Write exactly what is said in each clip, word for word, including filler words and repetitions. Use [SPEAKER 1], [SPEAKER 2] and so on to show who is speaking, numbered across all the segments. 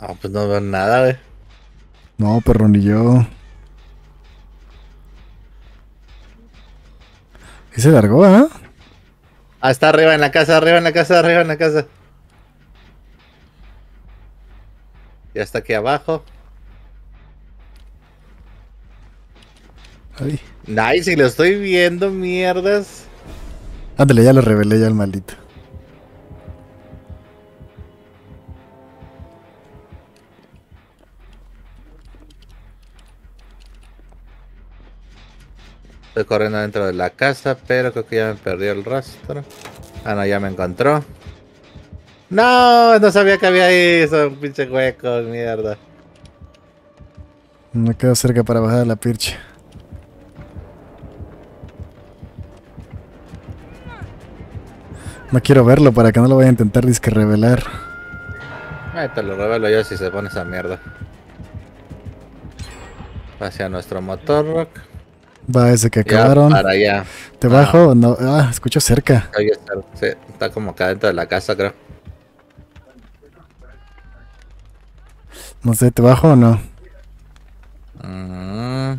[SPEAKER 1] Ah, pues no veo nada, güey.
[SPEAKER 2] No, perro, ni yo. ¿Y se largó, eh?
[SPEAKER 1] Ah, está arriba en la casa, arriba en la casa, arriba en la casa. Ya está aquí abajo.
[SPEAKER 2] Ay.
[SPEAKER 1] Nice, y lo estoy viendo, mierdas.
[SPEAKER 2] Ándale, ya lo revelé ya el maldito.
[SPEAKER 1] Estoy corriendo dentro de la casa, pero creo que ya me perdió el rastro. Ah, no, ya me encontró. No, no sabía que había ahí esos pinche huecos, mierda.
[SPEAKER 2] Me quedo cerca para bajar a la pircha. No quiero verlo para que no lo vaya a intentar disque revelar.
[SPEAKER 1] Ay, te lo revelo yo si se pone esa mierda. Hacia nuestro motor rock.
[SPEAKER 2] Va ese que
[SPEAKER 1] Ya
[SPEAKER 2] acabaron.
[SPEAKER 1] para allá.
[SPEAKER 2] ¿Te
[SPEAKER 1] Ah,
[SPEAKER 2] bajo o no? Ah, escucho cerca.
[SPEAKER 1] ahí está, sí, está como acá dentro de la casa, creo.
[SPEAKER 2] No sé, ¿te bajo o no?
[SPEAKER 1] Mm,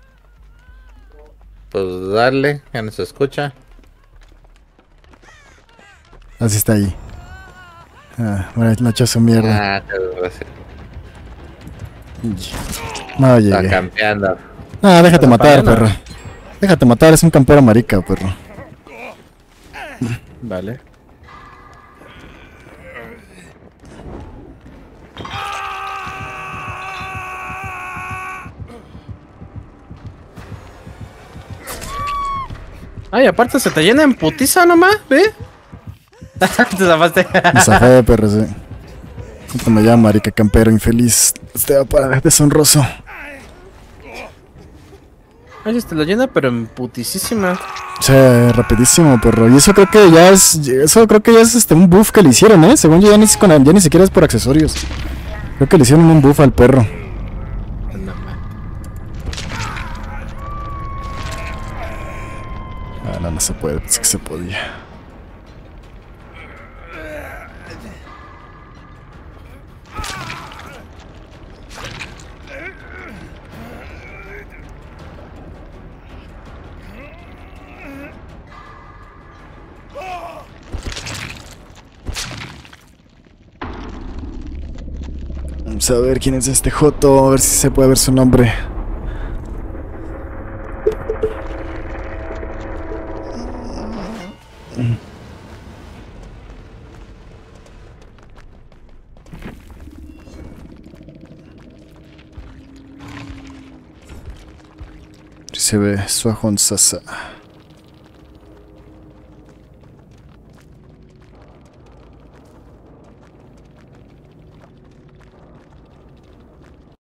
[SPEAKER 1] pues dale, ya no se escucha.
[SPEAKER 2] Así está ahí. Ah, bueno, no echó su mierda.
[SPEAKER 1] Ah, qué desgracia.
[SPEAKER 2] No
[SPEAKER 1] Está
[SPEAKER 2] llegué.
[SPEAKER 1] campeando.
[SPEAKER 2] Ah, déjate
[SPEAKER 1] Pero
[SPEAKER 2] matar,
[SPEAKER 1] para
[SPEAKER 2] perro.
[SPEAKER 1] allá
[SPEAKER 2] Déjate matar, es un campero marica, perro.
[SPEAKER 3] Vale. Ay, aparte se te llena en putiza nomás, ¿ve? Te zafaste.
[SPEAKER 2] Me zafé, perro, sí. ¿Cómo me llama, marica, campero infeliz? Este va para deshonroso.
[SPEAKER 3] Ay, se te lo llena, pero en putisísima.
[SPEAKER 2] Sí, rapidísimo, perro. Y eso creo que ya es. Eso creo que ya es este un buff que le hicieron, eh. Según yo ya ni, con- ya ni siquiera es por accesorios. Creo que le hicieron un buff al perro. Ah, no, no se puede, es que se podía. Vamos a ver quién es este Joto, a ver si se puede ver su nombre. Si se ve Suajon Sasa.